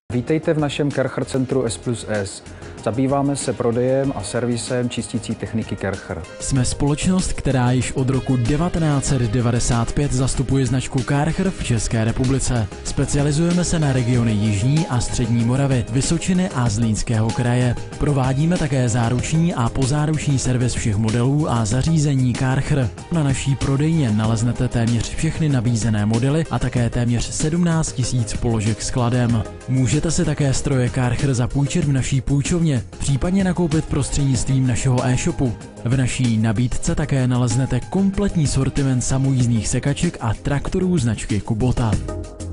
Vítejte v našem Kärcher centru S+S. Zabýváme se prodejem a servisem čistící techniky Kärcher. Jsme společnost, která již od roku 1995 zastupuje značku Kärcher v České republice. Specializujeme se na regiony Jižní a Střední Moravy, Vysočiny a Zlínského kraje. Provádíme také záruční a pozáruční servis všech modelů a zařízení Kärcher. Na naší prodejně naleznete téměř všechny nabízené modely a také téměř 17 000 položek s kladem. Můžete si také stroje Kärcher zapůjčit v naší půjčovně, případně nakoupit prostřednictvím našeho e-shopu. V naší nabídce také naleznete kompletní sortiment samojízdných sekaček a traktorů značky Kubota.